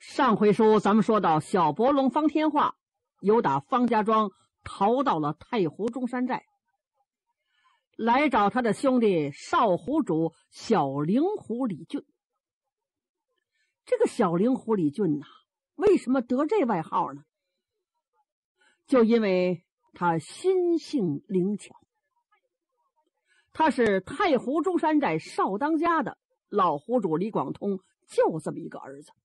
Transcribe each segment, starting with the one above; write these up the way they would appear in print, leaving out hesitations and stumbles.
上回书咱们说到，小伯龙方天化由打方家庄逃到了太湖中山寨，来找他的兄弟少湖主小灵狐李俊。这个小灵狐李俊呐，为什么得这外号呢？就因为他心性灵巧。他是太湖中山寨少当家的老湖主李广通就这么一个儿子。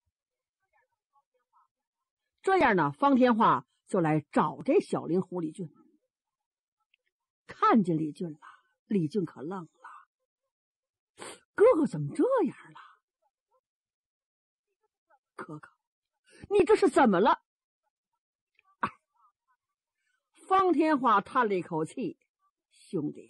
这样呢，方天化就来找这小灵狐李俊。看见李俊了，李俊可愣了，哥哥怎么这样了？哥哥，你这是怎么了？方天化叹了一口气，兄弟呀，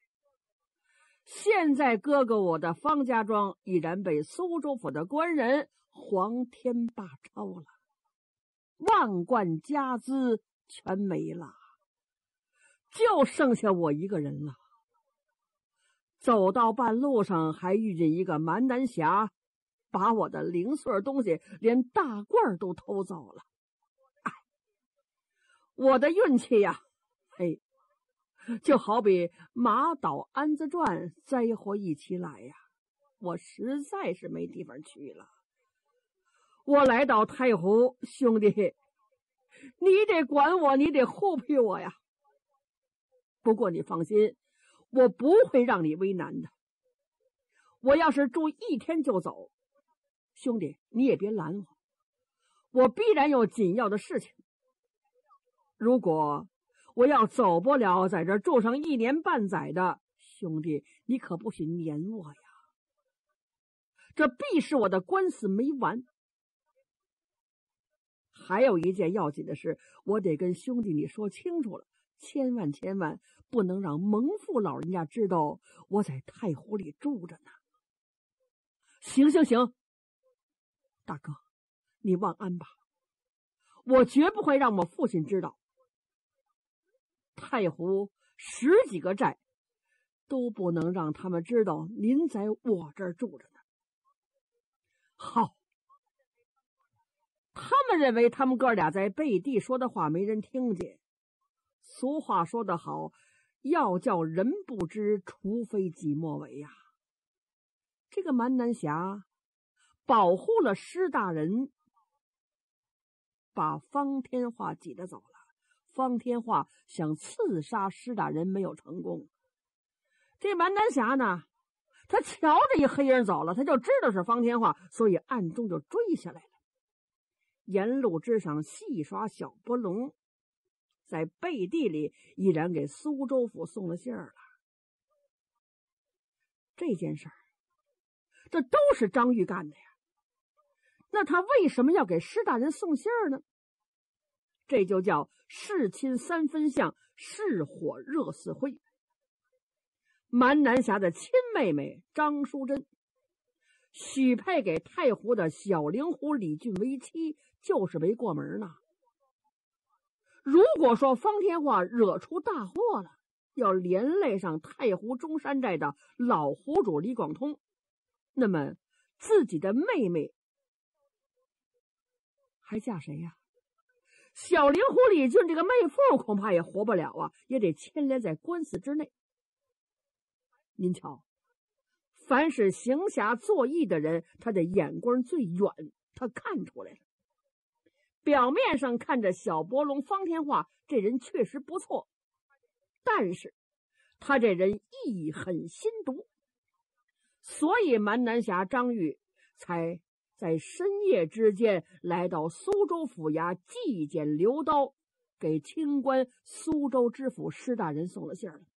现在哥哥我的方家庄已然被苏州府的官人黄天霸抄了，万贯家资全没了，就剩下我一个人了。走到半路上还遇见一个蛮南侠，把我的零碎东西连大褂都偷走了。我的运气呀，就好比马倒鞍子转，灾祸一起来呀，我实在是没地方去了。我来到太湖，兄弟，你得管我，你得护庇我呀。不过你放心，我不会让你为难的。我要是住一天就走，兄弟你也别拦我，我必然有紧要的事情。如果我要走不了，在这住上1年半载的，兄弟你可不许撵我呀，这必是我的官司没完。还有一件要紧的事，我得跟兄弟你说清楚了，千万不能让蒙父老人家知道我在太湖里住着呢。行，大哥你忘安吧，我绝不会让我父亲知道。太湖10几个寨都不能让他们知道您在我这儿住着呢。好，他们认为他们哥俩在背地说的话没人听见。俗话说得好，要叫人不知，除非己莫为呀。这个蛮南侠保护了施大人，把方天化挤得走了。方天化想刺杀施大人没有成功。这蛮南侠呢，他瞧着一黑人走了，他就知道是方天化，所以暗中就追下来了。沿路之上戏耍小波龙，在背地里已然给苏州府送了信儿了。这件事儿，这都是张玉干的呀。那他为什么要给施大人送信儿呢？这就叫事亲3分相，事火热似灰。蛮南侠的亲妹妹张淑珍许配给太湖的小灵狐李俊为妻，就是没过门呢。如果说方天化惹出大祸了，要连累上太湖中山寨的老湖主李广通，那么自己的妹妹还嫁谁呀？小灵狐李俊这个妹夫恐怕也活不了啊，也得牵连在官司之内。您瞧，凡是行侠作义的人，他的眼光最远，他看出来了。表面上看着小伯龙方天化这人确实不错，但是他这人义狠心毒，所以蛮南侠张玉才在深夜之间来到苏州府衙祭检留刀，给清官苏州知府施大人送了信儿。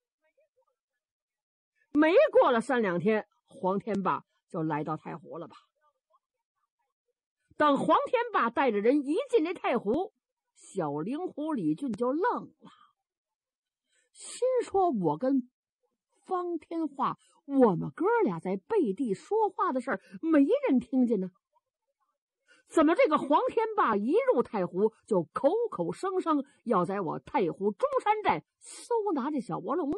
没过了3、2天，黄天霸就来到太湖了吧。等黄天霸带着人一进这太湖，小灵狐李俊就愣了，心说我跟方天化我们哥俩在背地说话的事儿没人听见呢，怎么这个黄天霸一入太湖就口口声声要在我太湖中山寨搜拿这小伯龙呢？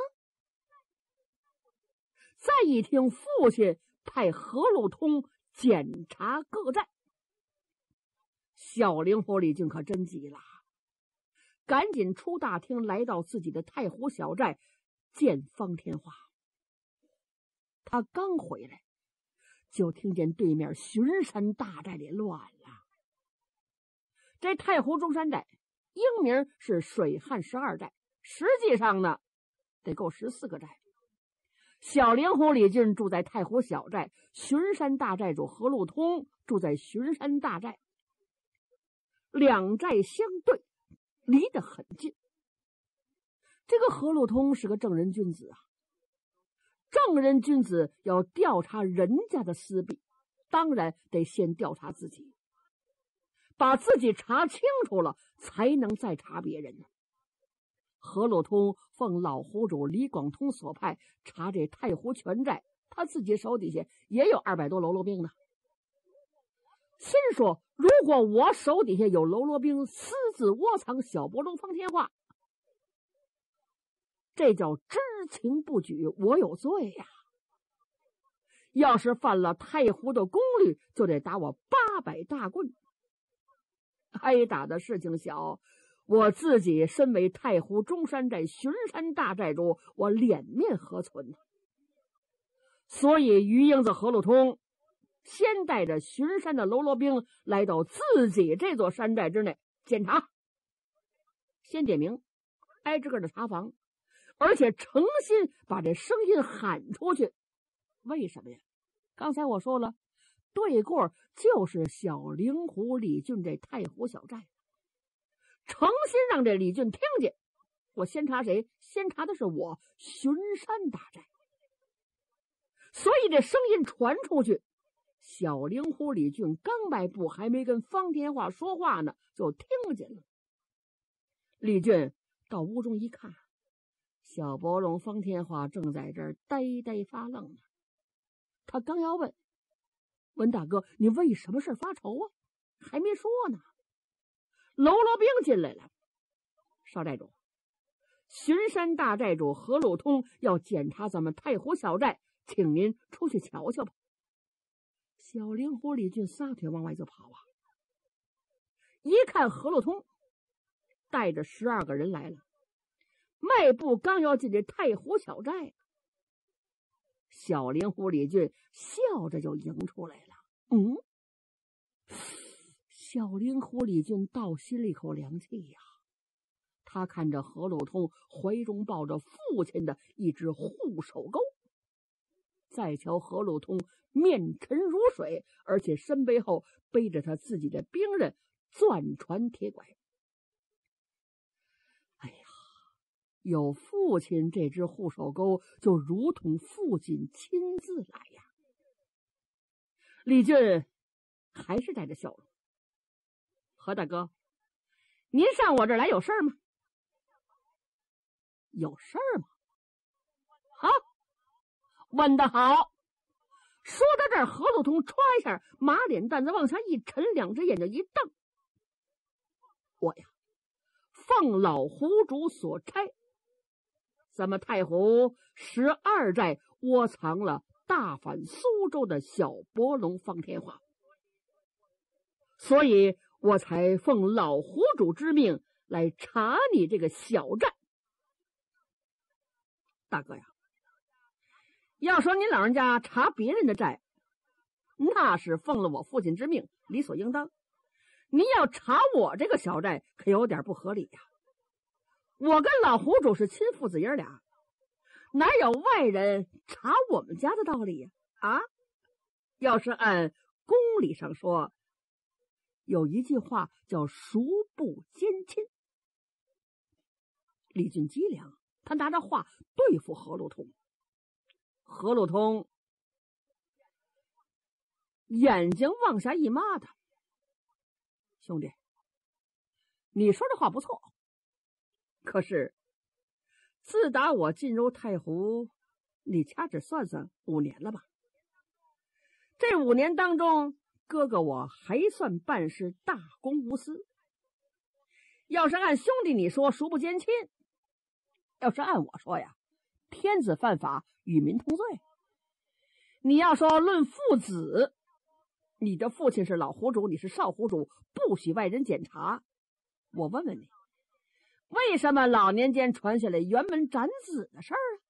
再一听父亲派何路通检查各寨， 小灵狐李俊可真急了，赶紧出大厅，来到自己的太湖小寨见方天画。他刚回来，就听见对面巡山大寨里乱了。这太湖中山寨英名是水旱12寨，实际上呢得够14个寨。小灵狐李俊住在太湖小寨，巡山大寨主何路通住在巡山大寨，两寨相对，离得很近。这个何路通是个正人君子啊，正人君子要调查人家的私弊，当然得先调查自己，把自己查清楚了，才能再查别人呢。何路通奉老湖主李广通所派查这太湖全寨，他自己手底下也有200多喽啰兵呢。心说，如果我手底下有喽啰兵私自窝藏小波龙方天画，这叫知情不举，我有罪呀。要是犯了太湖的公律，就得打我800大棍。挨打的事情小，我自己身为太湖中山寨巡山大寨主，我脸面何存呢？所以于英子何路通先带着巡山的喽啰兵来到自己这座山寨之内检查，先点名挨着个的查房，而且诚心把这声音喊出去。为什么呀？刚才我说了，对过就是小灵狐李俊这太湖小寨，诚心让这李俊听见。我先查谁？先查的是我巡山大寨。所以这声音传出去，小灵狐李俊刚迈步，还没跟方天画说话呢，就听见了。李俊到屋中一看，小波龙方天画正在这儿呆呆发愣呢。他刚要问文大哥，你为什么事发愁啊？还没说呢，喽啰兵进来了。少寨主，巡山大寨主何路通要检查咱们太湖小寨，请您出去瞧瞧吧。小灵狐李俊撒腿往外就跑啊！一看何路通带着12个人来了，迈步刚要进这太湖小寨，小灵狐李俊笑着就迎出来了。小灵狐李俊倒吸了一口凉气呀。他看着何路通怀中抱着父亲的一只护手钩，再瞧何路通面沉如水，而且身背后背着他自己的兵刃钻船铁拐。哎呀，有父亲这只护手钩，就如同父亲亲自来呀。李俊还是带着笑容：何大哥，您上我这儿来有事吗？有事儿吗？好，问得好。说到这儿，何路通歘一下马脸蛋子往下一沉，两只眼睛一瞪：我呀，奉老湖主所差，咱们太湖12寨窝藏了大反苏州的小波龙方天画，所以我才奉老湖主之命来查你这个小寨。大哥呀，要说您老人家查别人的寨，那是奉了我父亲之命，理所应当。您要查我这个小寨，可有点不合理呀。我跟老湖主是亲父子爷俩，哪有外人查我们家的道理呀？啊，要是按公理上说，有一句话叫孰不奸亲。李俊机灵，他拿着话对付何路通。何路通眼睛往下一抹他：兄弟，你说这话不错，可是自打我进入太湖，你掐指算算5年了吧？这5年当中，哥哥我还算办事大公无私。要是按兄弟你说孰不奸亲，要是按我说呀，天子犯法，与民同罪。你要说论父子， 你的父亲是老湖主，你是少湖主，不许外人检查。我问问你，为什么老年间传下来辕门斩子的事儿啊？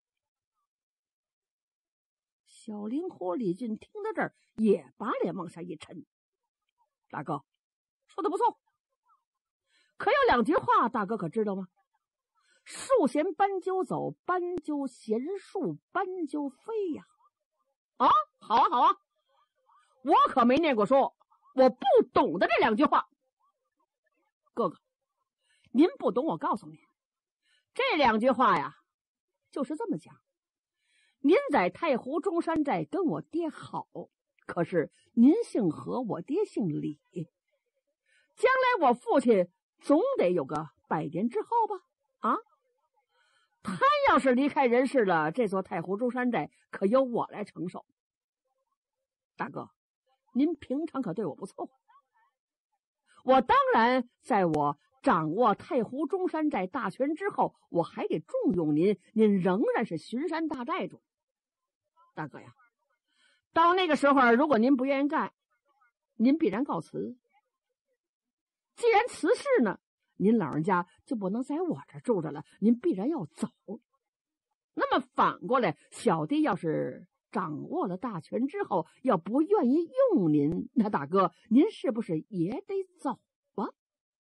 小灵狐李俊听到这儿，也把脸往下一沉。大哥，说的不错，可有两句话，大哥可知道吗？树闲斑鸠走，斑鸠衔树，斑鸠飞呀。啊，好啊，好啊，我可没念过书，我不懂得这两句话。哥哥，您不懂，我告诉您，这两句话呀，就是这么讲。您在太湖中山寨跟我爹好，可是您姓何，我爹姓李，将来我父亲总得有个100年之后吧？啊，他要是离开人世了，这座太湖中山寨可由我来承受。大哥，您平常可对我不错，我当然在我掌握太湖中山寨大权之后，我还得重用您，您仍然是巡山大寨主。大哥呀，到那个时候，如果您不愿意干，您必然告辞。既然辞世呢，您老人家就不能在我这住着了，您必然要走。那么反过来，小弟要是掌握了大权之后，要不愿意用您，那大哥您是不是也得走啊？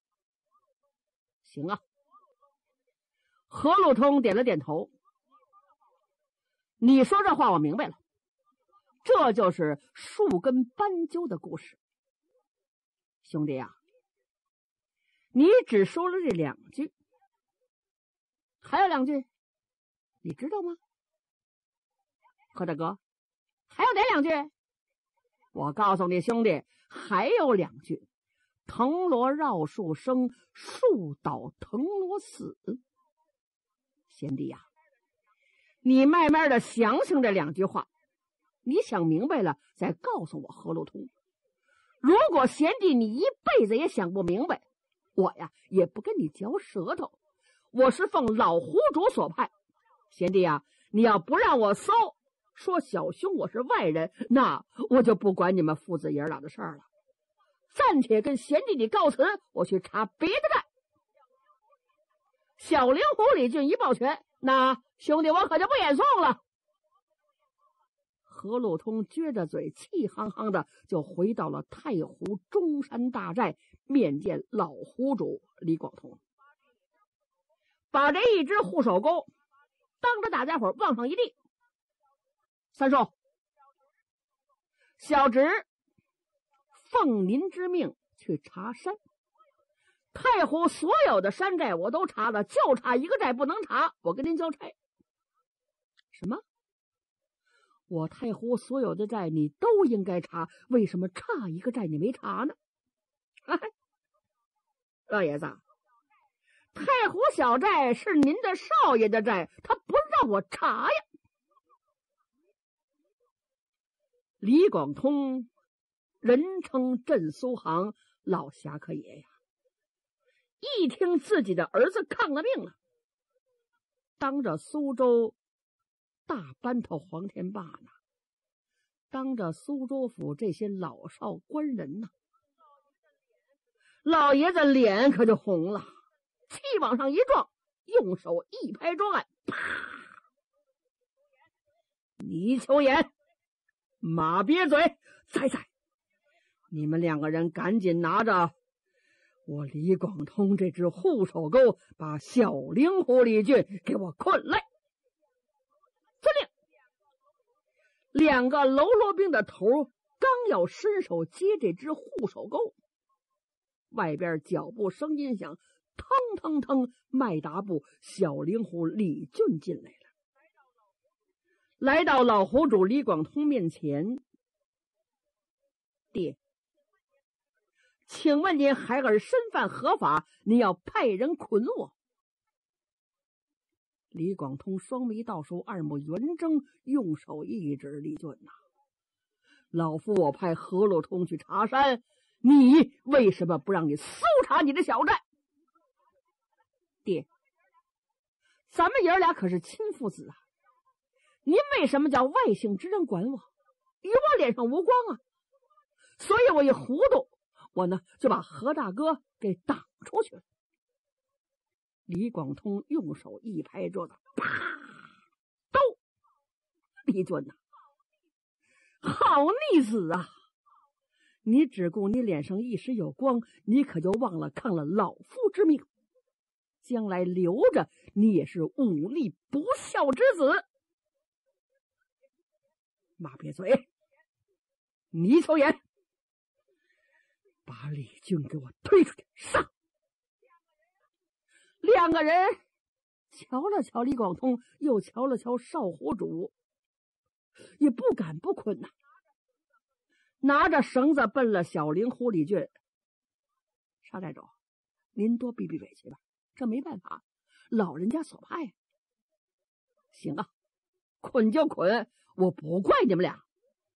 行啊。何路通点了点头。你说这话我明白了，这就是树根斑鸠的故事。兄弟啊，你只说了这2句，还有2句你知道吗？何大哥，还有哪2句？我告诉你兄弟，还有2句，藤萝绕树生，树倒藤萝死。贤弟呀，你慢慢的想想这2句话，你想明白了再告诉我何路通。如果贤弟你一辈子也想不明白，我呀也不跟你嚼舌头。我是奉老湖主所派，贤弟呀，你要不让我搜，说小兄我是外人，那我就不管你们父子爷俩的事儿了。暂且跟贤弟你告辞，我去查别的寨。小灵狐李俊一抱拳，那兄弟我可就不演送了。何路通撅着嘴，气夯夯的就回到了太湖中山大寨，面见老湖主李广通，把这一只护手钩当着大家伙往上一立。三叔，小侄奉您之命去查山，太湖所有的山寨我都查了，就差一个寨不能查，我跟您交差。什么？我太湖所有的寨你都应该查，为什么差一个寨你没查呢？老爷子，太湖小寨是您的少爷的寨，他不让我查呀。李广通人称镇苏杭老侠客爷呀，一听自己的儿子抗了命了，当着苏州大班头黄天霸呢，当着苏州府这些老少官人呢，老爷子脸可就红了，气往上一撞，用手一拍桌案，啪！倪秋言，马瘪嘴，在，你们2个人赶紧拿着我李广通这只护手钩，把小灵狐李俊给我捆来。遵令。2个喽啰兵的头刚要伸手接这只护手钩，外边脚步声音响，腾腾腾，迈大步，小灵狐李俊进来了，来到老湖主李广通面前。爹，请问您孩儿身犯何法？您要派人捆我？李广通双眉倒竖，二目圆睁，用手一指李俊呐，老夫我派何路通去查山，你为什么不让你搜查你的小寨？爹，咱们爷俩可是亲父子啊，您为什么叫外姓之人管我？与我脸上无光啊！ 所以我一糊涂，我呢就把何大哥给挡出去了。李广通用手一拍桌子，啪！都，李俊呐，好逆子啊！你只顾你脸上一时有光，你可就忘了抗了老夫之命，将来留着你也是忤逆不孝之子。马撇嘴，你抽眼，把李俊给我推出去，上！两个人瞧了瞧李广通，又瞧了瞧少湖主，也不敢不捆呐，拿着绳子奔了小灵狐李俊。沙寨主，您多避避委屈吧，这没办法，老人家所派。行啊，捆就捆，我不怪你们俩。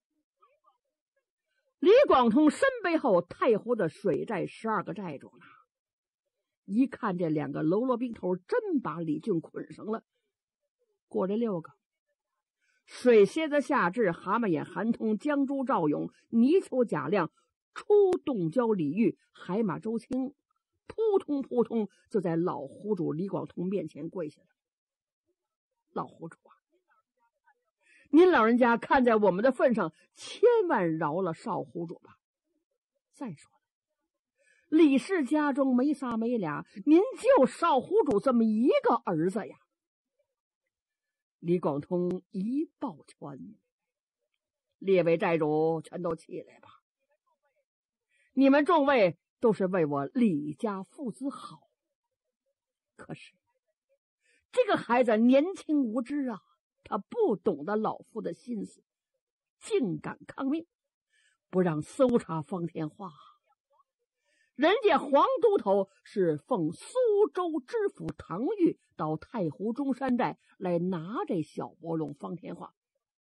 李广通身背后太湖的水寨12个寨主呢，一看这两个喽啰兵头真把李俊捆上了，过这6个：水蝎子夏至、蛤蟆眼韩通、江珠赵勇、泥鳅贾亮、出洞蛟李煜、海马周青，扑通扑通就在老湖主李广通面前跪下了。老湖主啊，您老人家看在我们的份上，千万饶了少湖主吧。再说了，李氏家中没仨没俩，您就少湖主这么一个儿子呀。李广通一抱拳，列位寨主全都起来吧，你们众位都是为我李家父子好，可是这个孩子年轻无知啊，他不懂得老夫的心思，竟敢抗命，不让搜查方天画。人家黄都头是奉苏州知府唐玉到太湖中山寨来拿这小波龙方天画。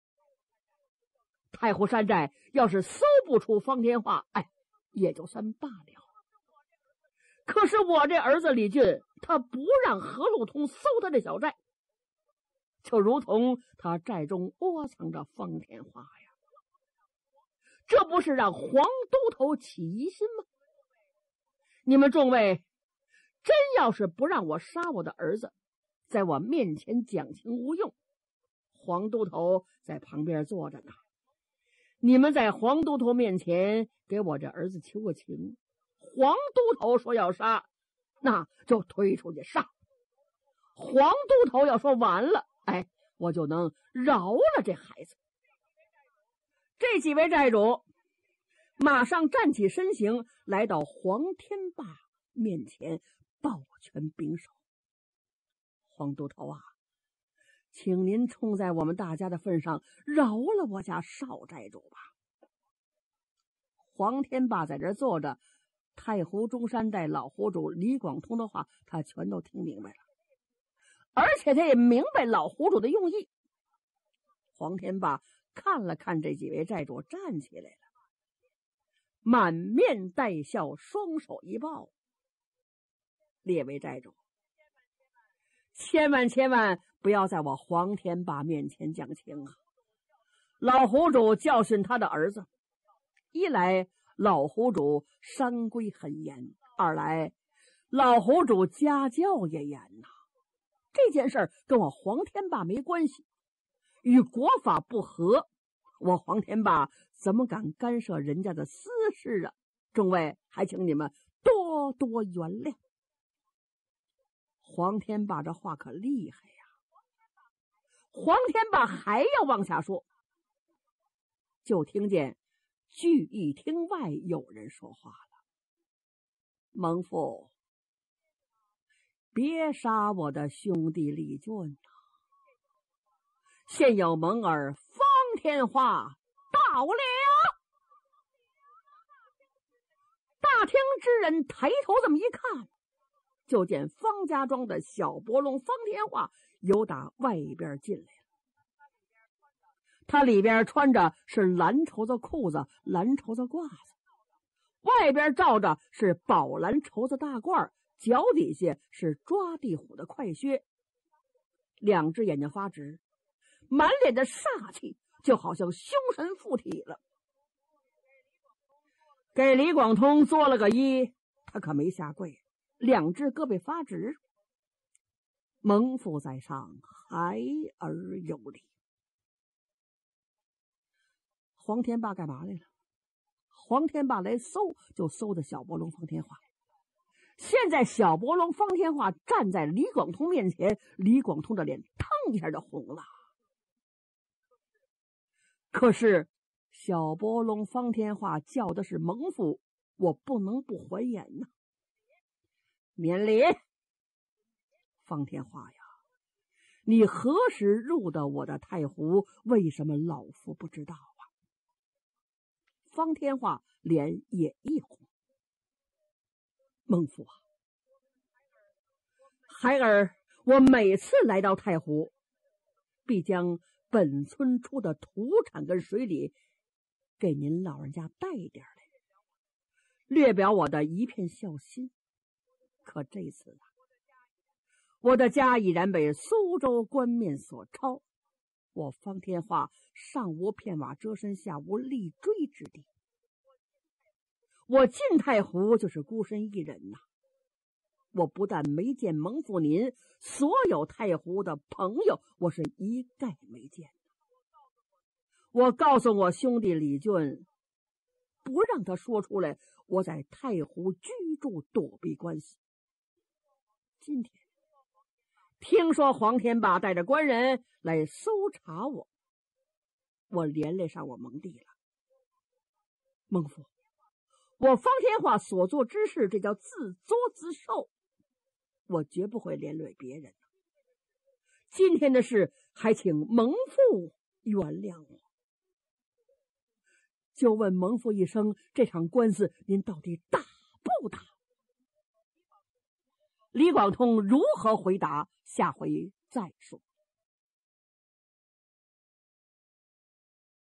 太湖山寨要是搜不出方天画，也就算罢了。可是我这儿子李俊，他不让何路通搜他这小寨，就如同他寨中窝藏着方天画呀，这不是让黄都头起疑心吗？你们众位真要是不让我杀我的儿子，在我面前讲情无用，黄都头在旁边坐着呢，你们在黄都头面前给我这儿子求个情，黄都头说要杀，那就推出去杀。黄都头要说完了，我就能饶了这孩子。这几位寨主马上站起身形，来到黄天霸面前抱拳拱手。黄都头啊，请您冲在我们大家的份上，饶了我家少寨主吧。黄天霸在这坐着，太湖中山寨老湖主李广通的话他全都听明白了，而且他也明白老湖主的用意。黄天霸看了看这几位寨主，站起来了，满面带笑，双手一抱：列位寨主，千万不要在我黄天霸面前讲情啊！老湖主教训他的儿子，一来老湖主山规很严，二来老湖主家教也严呐。这件事跟我黄天霸没关系，与国法不合，我黄天霸怎么敢干涉人家的私事啊？众位还请你们多多原谅。黄天霸这话可厉害呀！黄天霸还要往下说，就听见聚义厅外有人说话了：蒙父，别杀我的兄弟李俊呐！现有蒙儿方天画到了。大厅之人抬头这么一看，就见方家庄的小伯龙方天画由打外边进来了。他里边穿着是蓝绸子裤子、蓝绸子褂子，外边罩着是宝蓝绸子大褂，脚底下是抓地虎的快靴，两只眼睛发直，满脸的煞气，就好像凶神附体了。 给李广通做了个揖，他可没下跪，两只胳膊发直。蒙父在上，孩儿有礼。黄天霸干嘛来了？黄天霸来搜，就搜的小伯龙方天画。现在小伯龙方天画站在李广通面前，李广通的脸腾一下就红了。可是小伯龙方天画叫的是蒙父，我不能不还言呐。免礼。方天画呀，你何时入的我的太湖？为什么老夫不知道啊？方天画脸也一红。孟父啊，孩儿我每次来到太湖，必将本村出的土产跟水礼给您老人家带点来，略表我的一片孝心。可这次我的家已然被苏州官面所抄，我方天画上无片瓦遮身，下无立锥之地。我进太湖就是孤身一人呐。我不但没见蒙父您，所有太湖的朋友我是一概没见。我告诉我兄弟李俊，不让他说出来我在太湖居住躲避关系。今天听说黄天霸带着官人来搜查我，我连累上我蒙弟了。蒙父，我方天画所做之事，这叫自作自受，我绝不会连累别人。今天的事还请蒙父原谅我。就问蒙父一声，这场官司您到底打不打？李广通如何回答？下回再说。